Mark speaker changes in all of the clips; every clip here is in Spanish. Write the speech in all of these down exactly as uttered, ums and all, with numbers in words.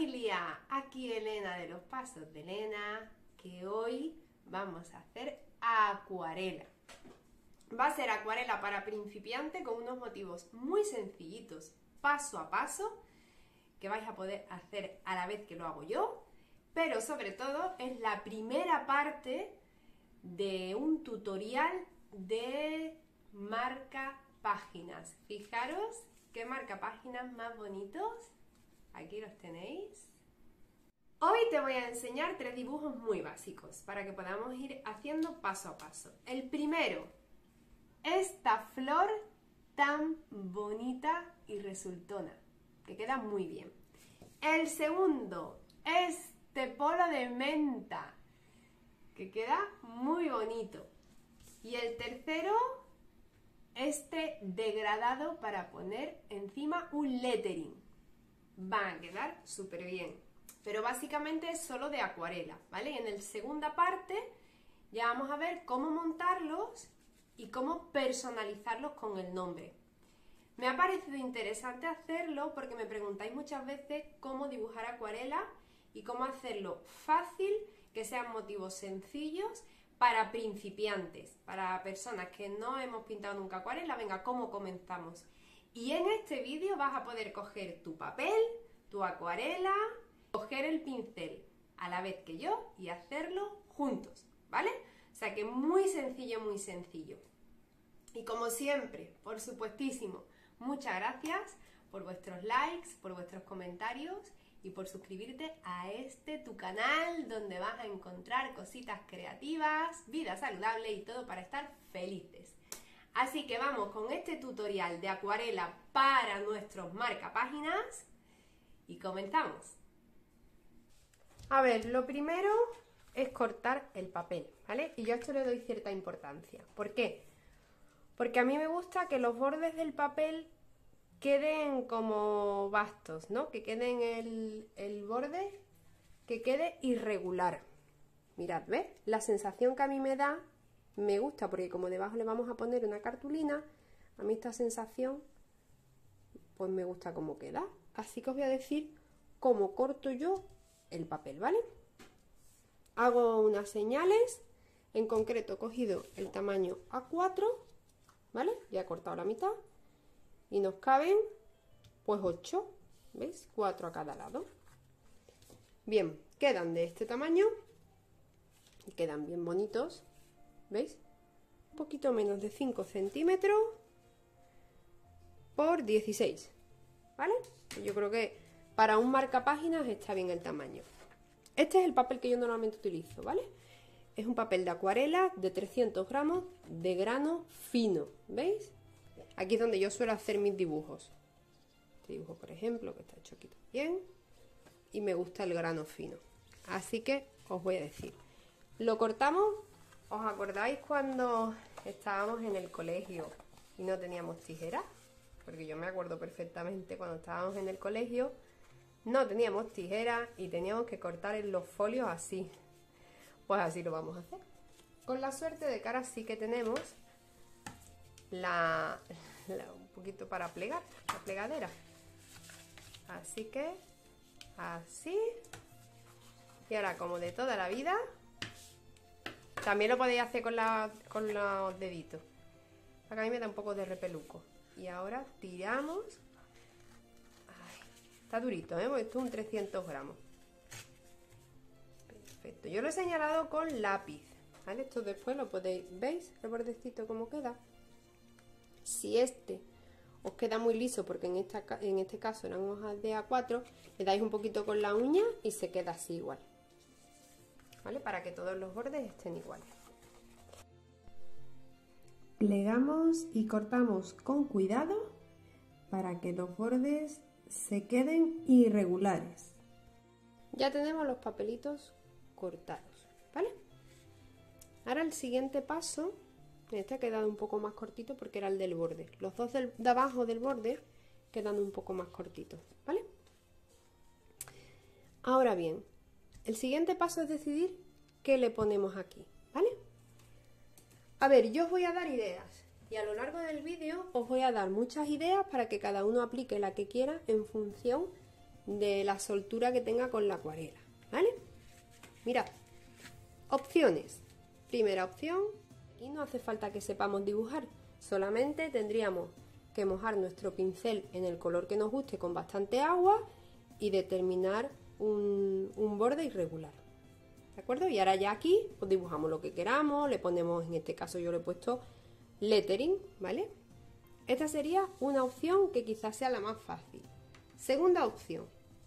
Speaker 1: familia, aquí Elena de los Pasos de Elena, que hoy vamos a hacer acuarela. Va a ser acuarela para principiante con unos motivos muy sencillitos, paso a paso, que vais a poder hacer a la vez que lo hago yo, pero sobre todo es la primera parte de un tutorial de marca páginas. Fijaros qué marca páginas más bonitos. Aquí los tenéis. Hoy te voy a enseñar tres dibujos muy básicos para que podamos ir haciendo paso a paso. El primero, esta flor tan bonita y resultona, que queda muy bien. El segundo, este polo de menta, que queda muy bonito. Y el tercero, este degradado para poner encima un lettering. Van a quedar súper bien, pero básicamente es solo de acuarela, ¿vale? Y en la segunda parte ya vamos a ver cómo montarlos y cómo personalizarlos con el nombre. Me ha parecido interesante hacerlo porque me preguntáis muchas veces cómo dibujar acuarela y cómo hacerlo fácil, que sean motivos sencillos para principiantes, para personas que no hemos pintado nunca acuarela. Venga, ¿cómo comenzamos? Y en este vídeo vas a poder coger tu papel, tu acuarela, coger el pincel a la vez que yo y hacerlo juntos, ¿vale? O sea que muy sencillo, muy sencillo. Y como siempre, por supuestísimo, muchas gracias por vuestros likes, por vuestros comentarios y por suscribirte a este tu canal donde vas a encontrar cositas creativas, vida saludable y todo para estar felices. Así que vamos con este tutorial de acuarela para nuestros marcapáginas y comenzamos. A ver, lo primero es cortar el papel, ¿vale? Y yo a esto le doy cierta importancia. ¿Por qué? Porque a mí me gusta que los bordes del papel queden como bastos, ¿no? Que queden el, el borde, que quede irregular. Mirad, ¿ves? La sensación que a mí me da, me gusta, porque como debajo le vamos a poner una cartulina, a mí esta sensación, pues me gusta cómo queda. Así que os voy a decir cómo corto yo el papel, ¿vale? Hago unas señales, en concreto he cogido el tamaño A cuatro, ¿vale? Ya he cortado la mitad y nos caben pues ocho, ¿veis? cuatro a cada lado. Bien, quedan de este tamaño y quedan bien bonitos, ¿veis? Un poquito menos de cinco centímetros por dieciséis, ¿vale? Yo creo que para un marcapáginas está bien el tamaño. Este es el papel que yo normalmente utilizo, ¿vale? Es un papel de acuarela de trescientos gramos de grano fino, ¿veis? Aquí es donde yo suelo hacer mis dibujos. Este dibujo, por ejemplo, que está hecho aquí también. Y me gusta el grano fino. Así que os voy a decir. Lo cortamos. ¿Os acordáis cuando estábamos en el colegio y no teníamos tijeras? Porque yo me acuerdo perfectamente cuando estábamos en el colegio, no teníamos tijeras y teníamos que cortar en los folios así. Pues así lo vamos a hacer. Con la suerte de que ahora sí que tenemos la, la un poquito para plegar, la plegadera. Así que así. Y ahora, como de toda la vida, también lo podéis hacer con, la, con los deditos. Acá a mí me da un poco de repeluco. Y ahora tiramos. Ay, está durito, ¿eh? Porque esto es un trescientos gramos. Perfecto. Yo lo he señalado con lápiz, ¿vale? Esto después lo podéis, ¿veis? El bordecito cómo queda. Si este os queda muy liso, porque en, esta, en este caso eran hojas de A cuatro, le dais un poquito con la uña y se queda así igual, ¿vale? Para que todos los bordes estén iguales. Plegamos y cortamos con cuidado para que los bordes se queden irregulares. Ya tenemos los papelitos cortados, ¿vale? Ahora el siguiente paso, este ha quedado un poco más cortito porque era el del borde. Los dos del, de abajo del borde quedan un poco más cortitos, ¿vale? Ahora bien, el siguiente paso es decidir qué le ponemos aquí, ¿vale? A ver, yo os voy a dar ideas y a lo largo del vídeo os voy a dar muchas ideas para que cada uno aplique la que quiera en función de la soltura que tenga con la acuarela, ¿vale? Mirad, opciones. Primera opción, y no hace falta que sepamos dibujar, solamente tendríamos que mojar nuestro pincel en el color que nos guste con bastante agua y determinar un, un borde irregular, ¿de acuerdo? Y ahora ya aquí pues dibujamos lo que queramos, le ponemos, en este caso yo le he puesto lettering, ¿vale? Esta sería una opción que quizás sea la más fácil. Segunda opción,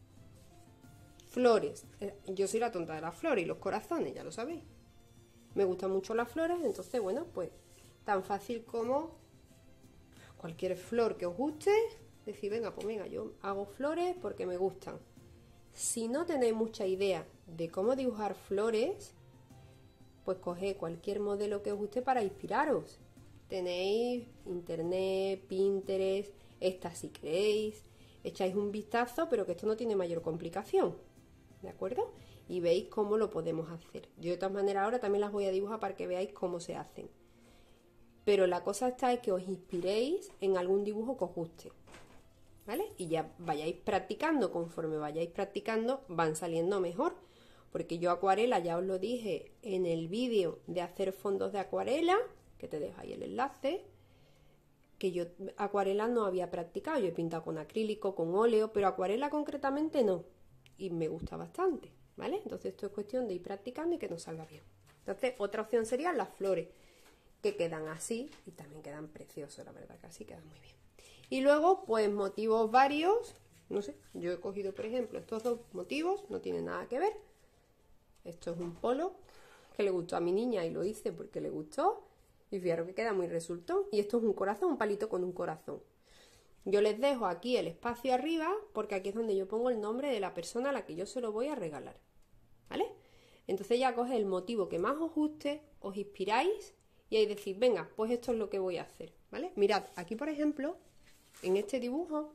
Speaker 1: flores. Yo soy la tonta de las flores y los corazones, ya lo sabéis. Me gustan mucho las flores, entonces, bueno, pues tan fácil como cualquier flor que os guste, decir, venga, pues venga, yo hago flores porque me gustan. Si no tenéis mucha idea de cómo dibujar flores, pues coged cualquier modelo que os guste para inspiraros. Tenéis internet, Pinterest, esta si queréis, echáis un vistazo, pero que esto no tiene mayor complicación, ¿de acuerdo? Y veis cómo lo podemos hacer. Yo de todas maneras ahora también las voy a dibujar para que veáis cómo se hacen. Pero la cosa está es que os inspiréis en algún dibujo que os guste, ¿vale? Y ya vayáis practicando, conforme vayáis practicando van saliendo mejor. Porque yo acuarela, ya os lo dije en el vídeo de hacer fondos de acuarela, que te dejo ahí el enlace, que yo acuarela no había practicado. Yo he pintado con acrílico, con óleo, pero acuarela concretamente no. Y me gusta bastante, ¿vale? Entonces esto es cuestión de ir practicando y que nos salga bien. Entonces otra opción serían las flores, que quedan así y también quedan preciosos, la verdad que así quedan muy bien. Y luego pues motivos varios, no sé, yo he cogido por ejemplo estos dos motivos, no tienen nada que ver. Esto es un polo que le gustó a mi niña y lo hice porque le gustó y fijaros que queda muy resultón. Y esto es un corazón, un palito con un corazón. Yo les dejo aquí el espacio arriba porque aquí es donde yo pongo el nombre de la persona a la que yo se lo voy a regalar, ¿vale? Entonces ya coged el motivo que más os guste, os inspiráis y ahí decís, venga, pues esto es lo que voy a hacer, ¿vale? Mirad, aquí por ejemplo, en este dibujo,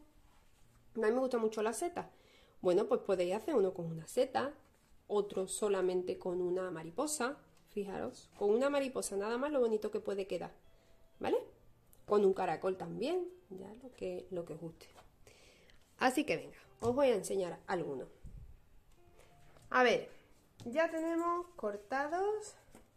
Speaker 1: a mí me gusta mucho la seta. Bueno, pues podéis hacer uno con una seta, otro solamente con una mariposa. Fijaros, con una mariposa nada más lo bonito que puede quedar, ¿vale? Con un caracol también, ya lo que, lo que os guste. Así que venga, os voy a enseñar algunos. A ver, ya tenemos cortados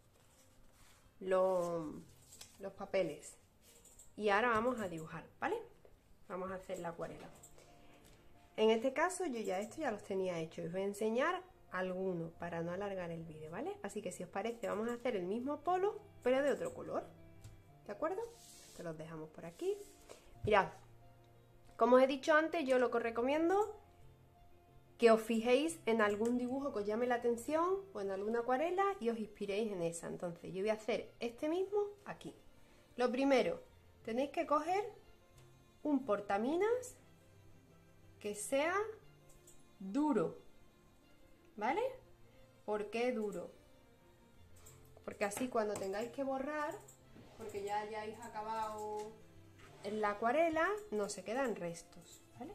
Speaker 1: los, los papeles y ahora vamos a dibujar, ¿vale? Vamos a hacer la acuarela. En este caso yo ya esto ya los tenía hechos. Os voy a enseñar algunos para no alargar el vídeo, ¿vale? Así que si os parece vamos a hacer el mismo polo pero de otro color, ¿de acuerdo? Te los dejamos por aquí. Mirad, como os he dicho antes, yo lo que os recomiendo que os fijéis en algún dibujo que os llame la atención o en alguna acuarela y os inspiréis en esa. Entonces yo voy a hacer este mismo aquí. Lo primero, tenéis que coger un portaminas que sea duro, ¿vale? ¿Por qué duro? Porque así cuando tengáis que borrar, porque ya hayáis acabado en la acuarela, no se quedan restos, ¿vale?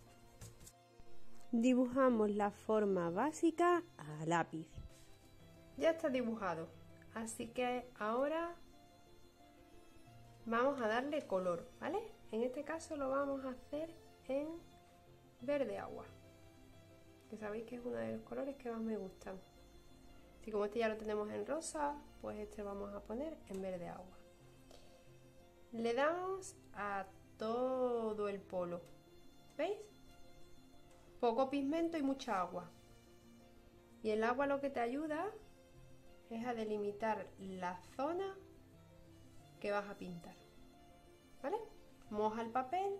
Speaker 1: Dibujamos la forma básica a lápiz. Ya está dibujado, así que ahora vamos a darle color, ¿vale? En este caso lo vamos a hacer en verde agua, que sabéis que es uno de los colores que más me gustan. Así como este ya lo tenemos en rosa, pues este vamos a poner en verde agua. Le damos a todo el polo, ¿veis? Poco pigmento y mucha agua. Y el agua lo que te ayuda es a delimitar la zona que vas a pintar, ¿vale? Moja el papel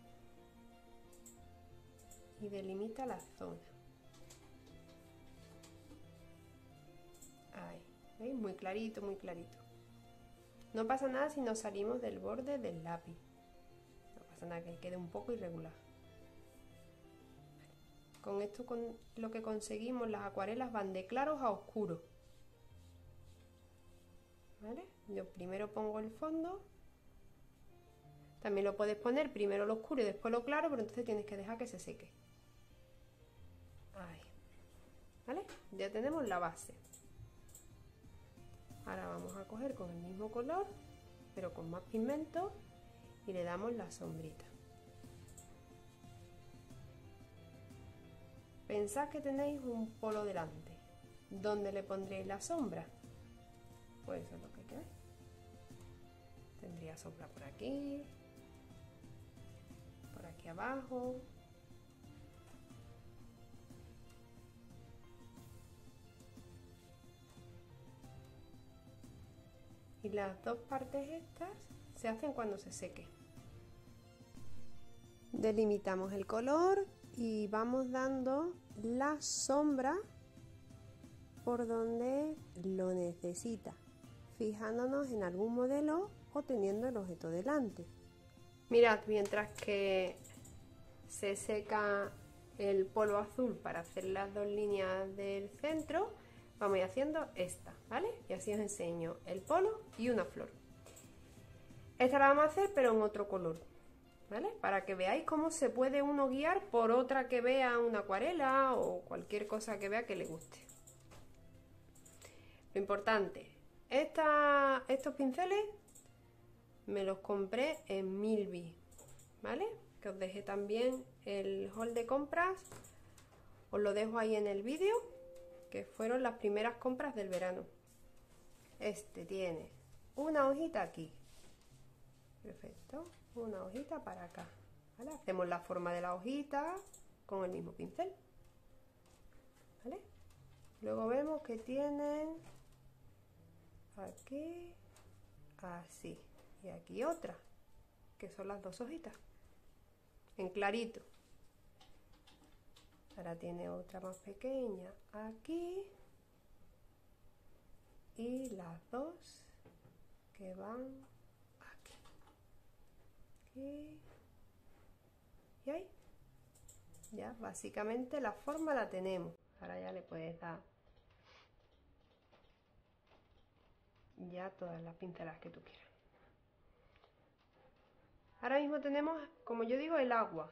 Speaker 1: y delimita la zona. Ahí, ¿veis? Muy clarito, muy clarito. No pasa nada si nos salimos del borde del lápiz. No pasa nada que quede un poco irregular. Con esto con lo que conseguimos, las acuarelas van de claros a oscuros, ¿vale? Yo primero pongo el fondo. También lo puedes poner primero lo oscuro y después lo claro, pero entonces tienes que dejar que se seque. Ahí, ¿vale? Ya tenemos la base. Ahora vamos a coger con el mismo color, pero con más pigmento, y le damos la sombrita. Pensad que tenéis un polo delante. ¿Dónde le pondréis la sombra? Pues eso es lo que queréis. Tendría sombra por aquí, por aquí abajo. Y las dos partes estas se hacen cuando se seque. Delimitamos el color y vamos dando la sombra por donde lo necesita, fijándonos en algún modelo o teniendo el objeto delante. Mirad, mientras que se seca el polvo azul para hacer las dos líneas del centro, vamos a ir haciendo esta, ¿vale? Y así os enseño el polo y una flor. Esta la vamos a hacer pero en otro color, ¿vale? Para que veáis cómo se puede uno guiar por otra que vea una acuarela o cualquier cosa que vea que le guste. Lo importante, esta, estos pinceles me los compré en Milby, ¿vale? Que os dejé también el haul de compras, os lo dejo ahí en el vídeo, que fueron las primeras compras del verano. Este tiene una hojita aquí, perfecto, una hojita para acá, ¿vale? Hacemos la forma de la hojita con el mismo pincel, ¿vale? Luego vemos que tienen aquí, así, y aquí otra, que son las dos hojitas, en clarito. Ahora tiene otra más pequeña aquí, y las dos que van aquí, aquí y ahí. Ya, básicamente la forma la tenemos. Ahora ya le puedes dar ya todas las pinceladas que tú quieras. Ahora mismo tenemos, como yo digo, el agua,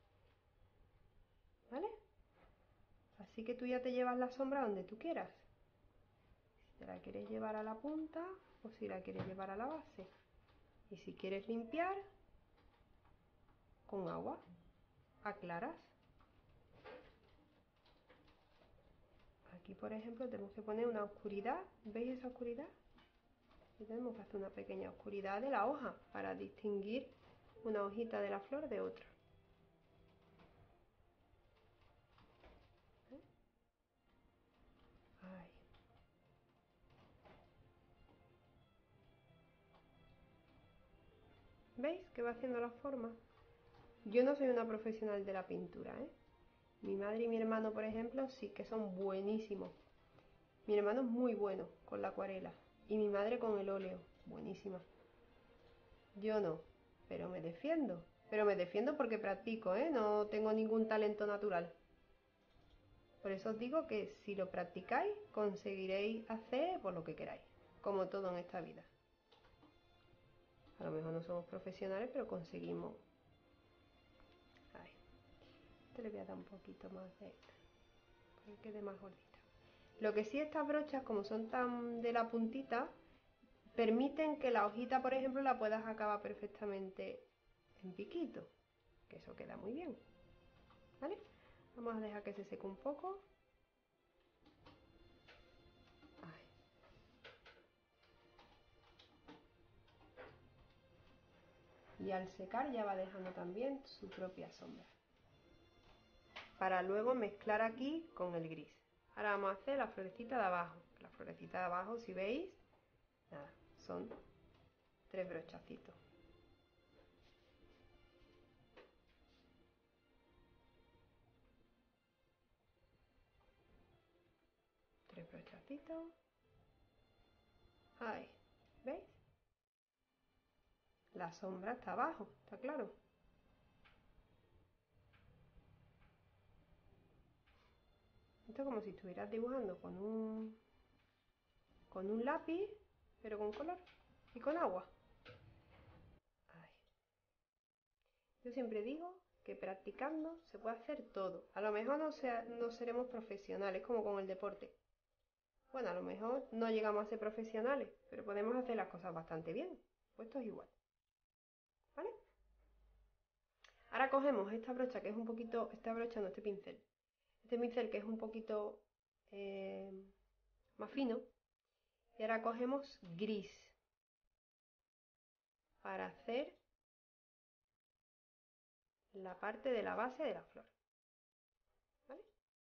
Speaker 1: ¿vale? Así que tú ya te llevas la sombra donde tú quieras. Si te la quieres llevar a la punta o si la quieres llevar a la base. Y si quieres limpiar, con agua, aclaras. Aquí, por ejemplo, tenemos que poner una oscuridad. ¿Veis esa oscuridad? Y tenemos que hacer una pequeña oscuridad de la hoja para distinguir una hojita de la flor de otra. ¿Eh? Ahí. ¿Veis que va haciendo la forma? Yo no soy una profesional de la pintura, ¿eh? Mi madre y mi hermano, por ejemplo, sí que son buenísimos. Mi hermano es muy bueno con la acuarela y mi madre con el óleo, buenísima. Yo no, pero me defiendo. Pero me defiendo porque practico, ¿eh? No tengo ningún talento natural. Por eso os digo que si lo practicáis, conseguiréis hacer por lo que queráis, como todo en esta vida. A lo mejor no somos profesionales, pero conseguimos. Ahí. Te le voy a dar un poquito más de... para que quede más gordita. Lo que sí, estas brochas, como son tan de la puntita, permiten que la hojita, por ejemplo, la puedas acabar perfectamente en piquito, que eso queda muy bien, ¿vale? Vamos a dejar que se seque un poco. Ahí. Y al secar ya va dejando también su propia sombra, para luego mezclar aquí con el gris. Ahora vamos a hacer la florecita de abajo. La florecita de abajo, si veis, nada, son tres brochacitos. Tres brochacitos. Ahí, ¿veis? La sombra está abajo, ¿está claro? Esto es como si estuvieras dibujando con un, con un lápiz, pero con color y con agua. Ahí. Yo siempre digo que practicando se puede hacer todo. A lo mejor no, sea, no seremos profesionales como con el deporte. Bueno, a lo mejor no llegamos a ser profesionales, pero podemos hacer las cosas bastante bien. Pues esto es igual. ¿Vale? Ahora cogemos esta brocha que es un poquito, esta brocha no, este pincel. este micel que es un poquito eh, más fino. Y ahora cogemos gris para hacer la parte de la base de la flor. ¿Vale?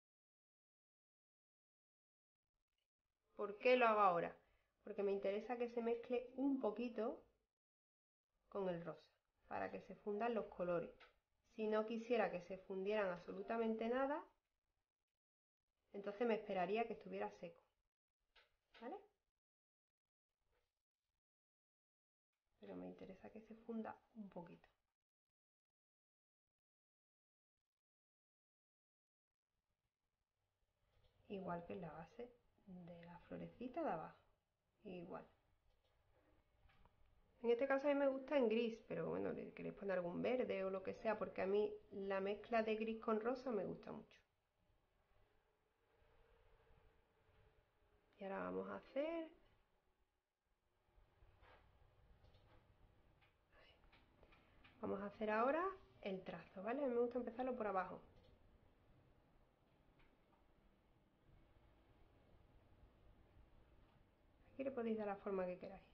Speaker 1: ¿Por qué lo hago ahora? Porque me interesa que se mezcle un poquito con el rosa, para que se fundan los colores. Si no quisiera que se fundieran absolutamente nada, entonces me esperaría que estuviera seco. ¿Vale? Pero me interesa que se funda un poquito. Igual que en la base de la florecita de abajo. Igual. En este caso a mí me gusta en gris, pero bueno, le queréis poner algún verde o lo que sea, porque a mí la mezcla de gris con rosa me gusta mucho. Y ahora vamos a hacer... Vamos a hacer ahora el trazo, ¿vale? A mí me gusta empezarlo por abajo. Aquí le podéis dar la forma que queráis.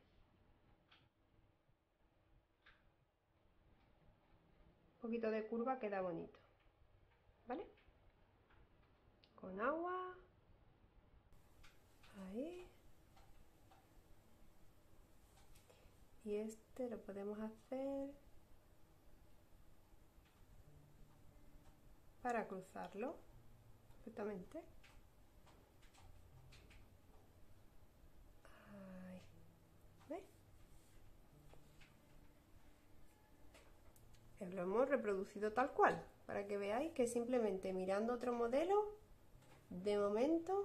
Speaker 1: Un poquito de curva queda bonito, ¿vale? Con agua. Ahí. Y este lo podemos hacer para cruzarlo perfectamente. Ahí. ¿Veis? Lo hemos reproducido tal cual, para que veáis que simplemente mirando otro modelo, de momento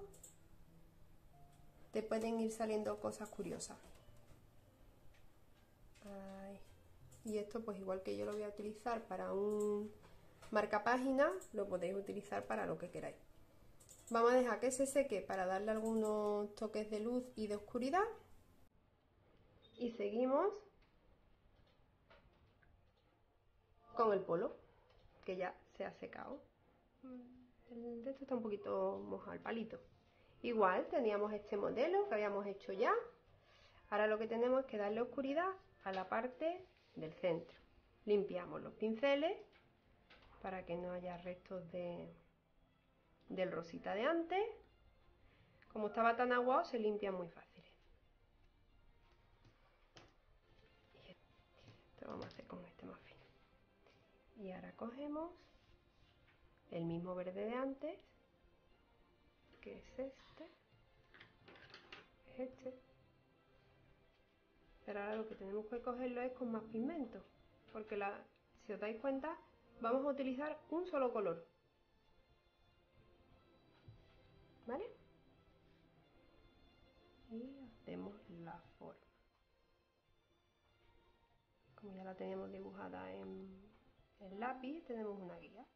Speaker 1: te pueden ir saliendo cosas curiosas. Ahí. Y esto pues igual que yo lo voy a utilizar para un marcapágina, lo podéis utilizar para lo que queráis. Vamos a dejar que se seque para darle algunos toques de luz y de oscuridad. Y seguimos con el polo, que ya se ha secado. El de esto está un poquito mojado, el palito. Igual teníamos este modelo que habíamos hecho ya. Ahora lo que tenemos es que darle oscuridad a la parte del centro. Limpiamos los pinceles para que no haya restos de, del rosita de antes. Como estaba tan aguado, se limpia muy fácil. Y esto vamos a hacer con este más fino. Y ahora cogemos el mismo verde de antes, que es este, es este. Pero ahora lo que tenemos que cogerlo es con más pigmento, porque la, si os dais cuenta, vamos a utilizar un solo color. ¿Vale? Y hacemos la forma. Como ya la tenemos dibujada en el lápiz, tenemos una guía.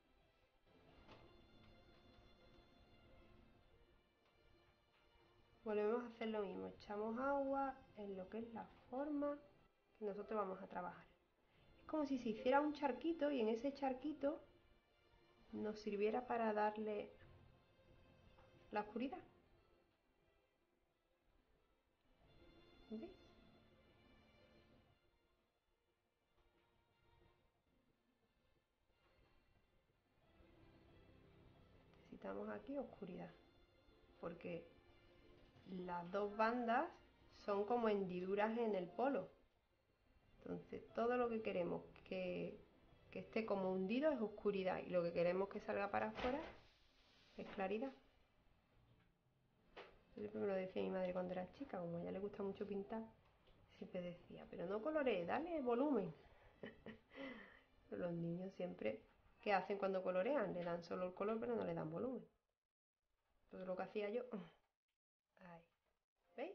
Speaker 1: Volvemos a hacer lo mismo, echamos agua en lo que es la forma que nosotros vamos a trabajar. Es como si se hiciera un charquito y en ese charquito nos sirviera para darle la oscuridad. ¿Veis? Necesitamos aquí oscuridad, porque las dos bandas son como hendiduras en el polo. Entonces todo lo que queremos que, que esté como hundido es oscuridad y lo que queremos que salga para afuera es claridad. Yo siempre me lo decía mi madre cuando era chica, como a ella le gusta mucho pintar, siempre decía, pero no coloree, dale volumen. Los niños siempre, ¿qué hacen cuando colorean? Le dan solo el color pero no le dan volumen. Entonces lo que hacía yo, ahí, ¿veis?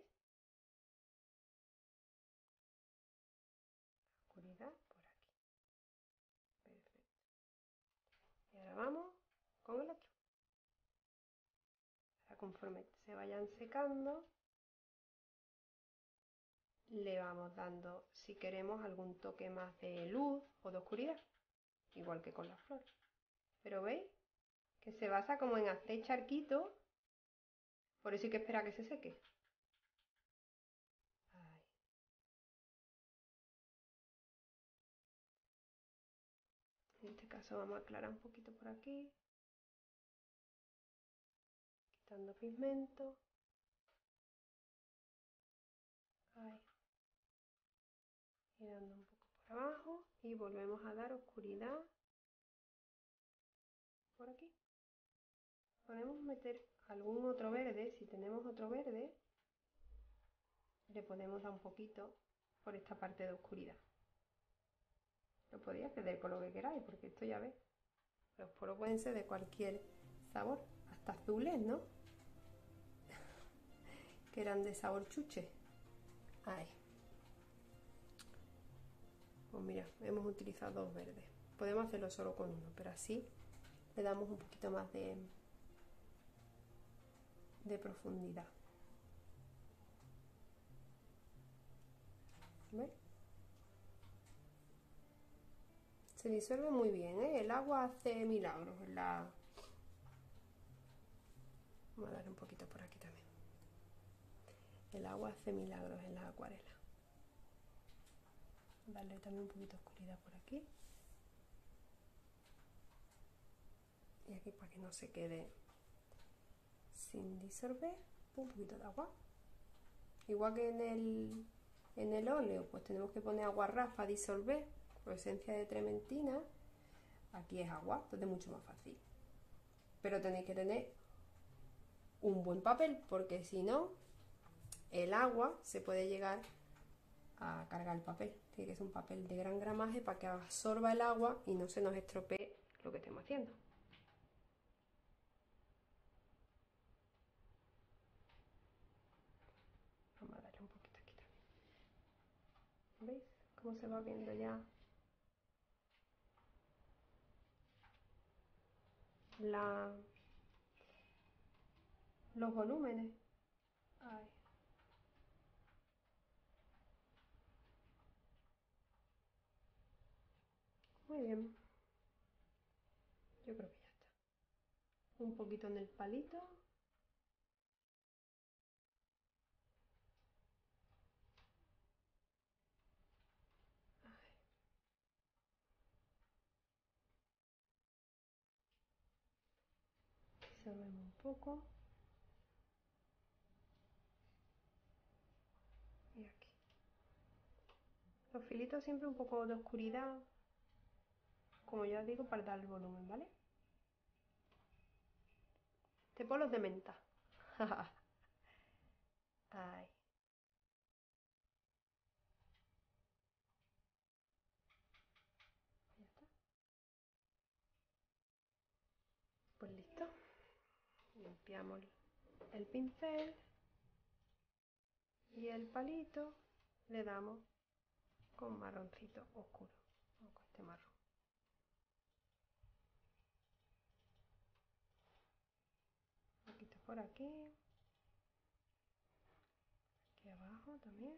Speaker 1: Oscuridad por aquí. Perfecto. Y ahora vamos con el otro. Ahora conforme se vayan secando, le vamos dando, si queremos, algún toque más de luz o de oscuridad, igual que con las flores. Pero veis que se basa como en hacer charquitos, por eso hay que esperar a que se seque. Ahí. En este caso vamos a aclarar un poquito por aquí, quitando pigmento. Ahí. Y dando un poco por abajo y volvemos a dar oscuridad por aquí. Podemos meter algún otro verde, si tenemos otro verde, le podemos dar un poquito por esta parte de oscuridad. Lo podéis hacer del color que queráis, porque esto ya ves, los poros pueden ser de cualquier sabor, hasta azules, ¿no? Que eran de sabor chuche. Ahí. Pues mira, hemos utilizado dos verdes. Podemos hacerlo solo con uno, pero así le damos un poquito más de, de profundidad. ¿Ves? Se disuelve muy bien, ¿eh? El agua hace milagros en la... Vamos a darle un poquito por aquí también. El agua hace milagros en la acuarela. Darle también un poquito de oscuridad por aquí. Y aquí para que no se quede sin disolver, un poquito de agua. Igual que en el, en el óleo, pues tenemos que poner agua ras para disolver, por esencia de trementina. Aquí es agua, entonces es mucho más fácil. Pero tenéis que tener un buen papel, porque si no, el agua se puede llegar a cargar el papel. Tiene que ser un papel de gran gramaje para que absorba el agua y no se nos estropee lo que estemos haciendo. Vamos a darle un poquito aquí también. ¿Veis cómo se va viendo ya la, los volúmenes? Ay. Muy bien. Yo creo que ya está. Un poquito en el palito. Ay. Disolvemos un poco. Y aquí. Los filitos siempre un poco de oscuridad, como ya digo, para dar el volumen, ¿vale? Te polos de menta. Ay. Ya está. Pues listo. Limpiamos el pincel y el palito le damos con marroncito oscuro, o con este marrón. Un poquito por aquí, aquí abajo también.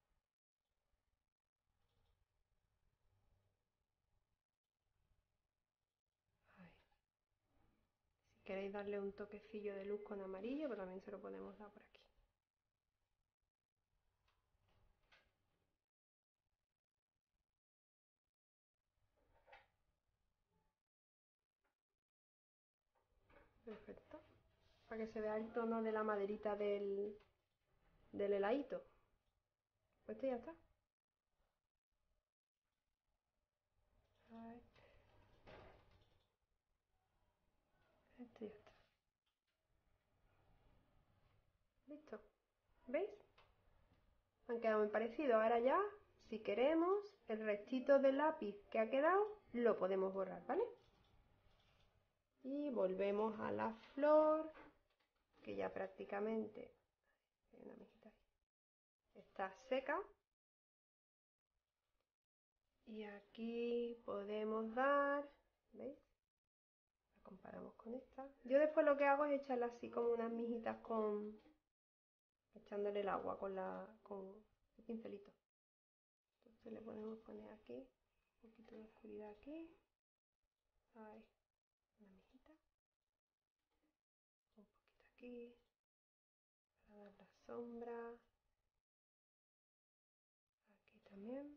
Speaker 1: Ahí. Si queréis darle un toquecillo de luz con amarillo, pues también se lo podemos dar por aquí. Perfecto. Para que se vea el tono de la maderita del, del heladito. Pues esto ya está. Ahí. Esto ya está. Listo. ¿Veis? Han quedado muy parecidos. Ahora ya, si queremos, el restito de lápiz que ha quedado lo podemos borrar, ¿vale? Y volvemos a la flor, que ya prácticamente hay una mejita ahí, está seca. Y aquí podemos dar, ¿veis? La comparamos con esta. Yo después lo que hago es echarle así como unas mijitas con... echándole el agua con, la, con el pincelito. Entonces le podemos poner aquí, un poquito de oscuridad aquí. Ahí, una mijita. aquí, para dar la sombra, aquí también.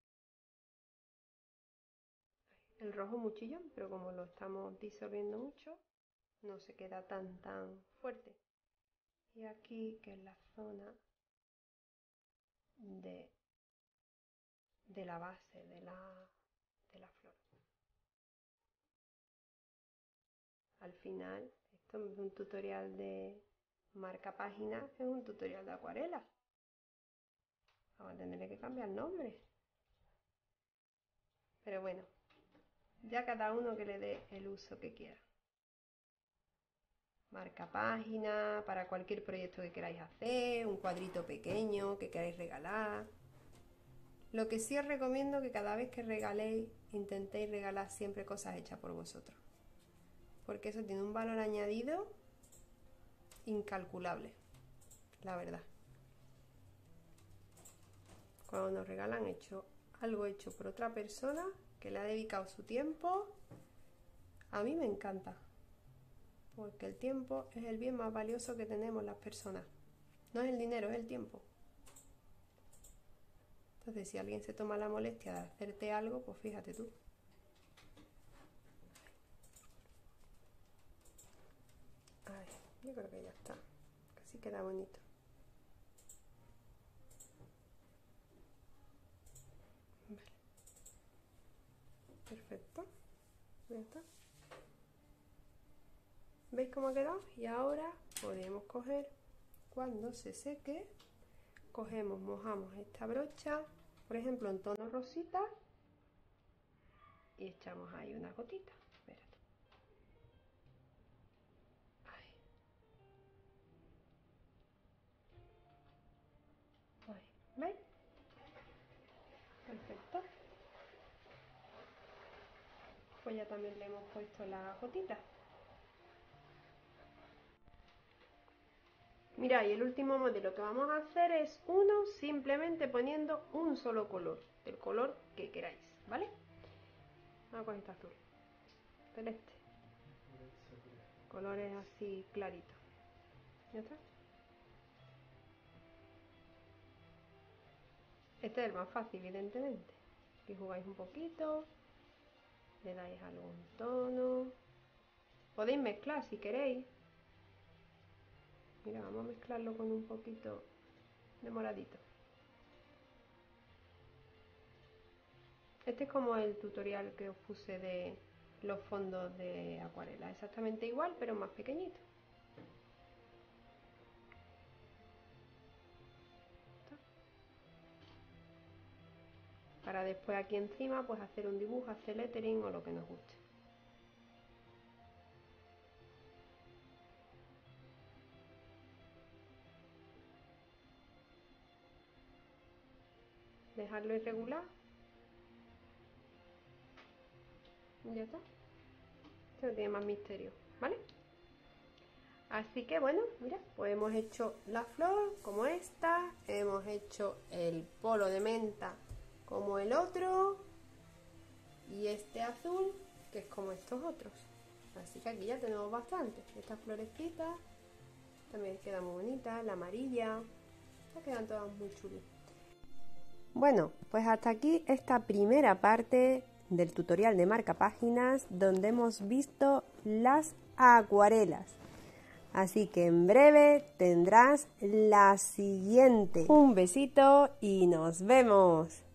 Speaker 1: El rojo muy chillón, pero como lo estamos disolviendo mucho, no se queda tan tan fuerte. Y aquí, que es la zona de, de la base de la, de la flor. Al final, esto es un tutorial de marca páginas, es un tutorial de acuarela. Vamos a tener que cambiar el nombre. Pero bueno, ya cada uno que le dé el uso que quiera. Marca página, para cualquier proyecto que queráis hacer, un cuadrito pequeño que queráis regalar. Lo que sí os recomiendo que cada vez que regaléis, intentéis regalar siempre cosas hechas por vosotros. Porque eso tiene un valor añadido incalculable, la verdad. Cuando nos regalan hecho algo hecho por otra persona que le ha dedicado su tiempo, a mí me encanta. Porque el tiempo es el bien más valioso que tenemos las personas. No es el dinero, es el tiempo. Entonces, si alguien se toma la molestia de hacerte algo, pues fíjate tú. Ay, yo creo que ya está. Casi queda bonito. Vale. Perfecto. Ya está. ¿Veis cómo ha quedado? Y ahora podemos coger, cuando se seque, cogemos, mojamos esta brocha, por ejemplo en tono rosita, y echamos ahí una gotita. Espérate. Ahí. Ahí. ¿Veis? Perfecto. Pues ya también le hemos puesto la gotita. Mirad, y el último modelo que vamos a hacer es uno simplemente poniendo un solo color, del color que queráis, ¿vale? Vamos con este azul, celeste, colores así claritos. ¿Ya está? Este es el más fácil, evidentemente. Aquí jugáis un poquito, le dais algún tono. Podéis mezclar si queréis. Mira, vamos a mezclarlo con un poquito de moradito. Este es como el tutorial que os puse de los fondos de acuarela. Exactamente igual, pero más pequeñito. Para después aquí encima pues hacer un dibujo, hacer lettering o lo que nos guste. Dejarlo irregular. Y ya está. Esto no tiene más misterio, ¿vale? Así que bueno, mira, pues hemos hecho la flor como esta, hemos hecho el polo de menta como el otro y este azul que es como estos otros. Así que aquí ya tenemos bastante. Estas florecitas también quedan muy bonitas, la amarilla, estas quedan todas muy chulas. Bueno, pues hasta aquí esta primera parte del tutorial de marca páginas donde hemos visto las acuarelas. Así que en breve tendrás la siguiente. Un besito y nos vemos.